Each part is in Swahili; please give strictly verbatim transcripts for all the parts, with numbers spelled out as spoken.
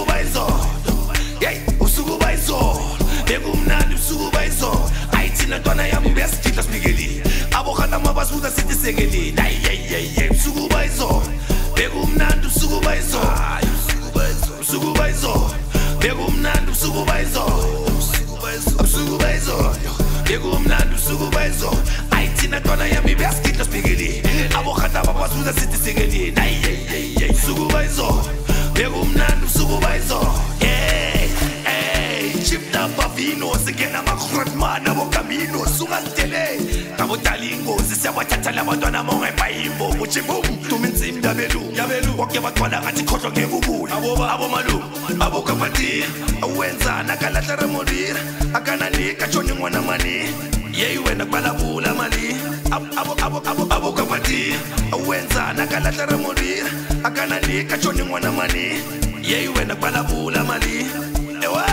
ubusuku bayizolo hey ubusuku bayizolo bekumnandi ubusuku bayizolo ayithina ntwana yami beyasigidla sibikeli abokhana mabasuza sithi sekeleni hey hey hey ubusuku bayizolo bekumnandi ubusuku bayizolo ubusuku bayizolo bekumnandi ubusuku bayizolo ubusuku bayizolo bekumnandi ubusuku bayizolo ayithina ntwana yami beyasigidla sibikeli abokhana mabasuza sithi sekeleni hey hey hey ubusuku bayizolo bekumnandi ubusuku bayizolo hey hey chip number vino sikena makrotman abo camino sungatele abo dalingo sisiyabathatha labantwana monga ebhayimbo uthi boom tuminzi ndabelu yabelu wonke batwala ngathi khohlwa ngekubuya abo abo malu abo kapati awenza nakalahla remodira akana nika choni ngwana mani yey wena kubalabula mali abo abo abo abo kapati awenza nakalahla remodira akana nika choni ngwana mani yey wena kubalabula mali ewe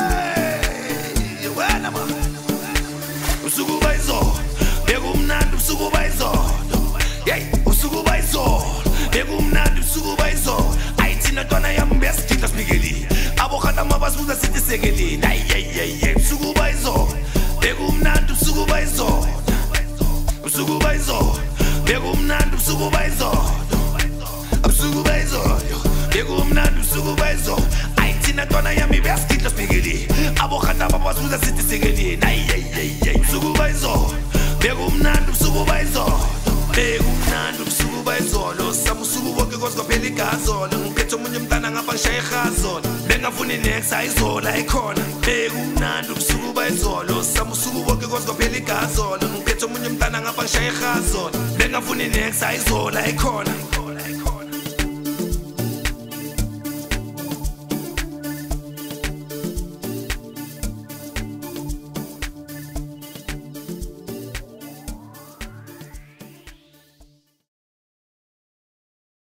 wena ma usuku bayizolo bekumnandi usuku bayizolo hey usuku bayizolo bekumnandi usuku bayizolo ayithina ntwana yami beyasigidla sibikeli abokhana mabasuza sithi sekeleni hey hey hey usuku bayizolo bekumnandi usuku bayizolo usuku bayizolo bekumnandi usuku bayizolo usuku bayizolo bekumnandi usuku bayizolo ayithina ntwana yami beyasigidla sibikeli abokhana mabasuza sithi sekeleni hey hey hey usuku bayizolo bekumnandi usuku bayizolo bekumnandi usuku bayizolo samusuku bonke koskaphela igazolo ngiphethe omunye umntana ngapha ngishaya ihazolo bengafuni next ayizola ikhona bekumnandi usuku bayizolo samusuku bonke koskaphela igazolo ngiphethe omunye umntana ngapha ngishaya ihazolo bengafuni next ayizola ikhona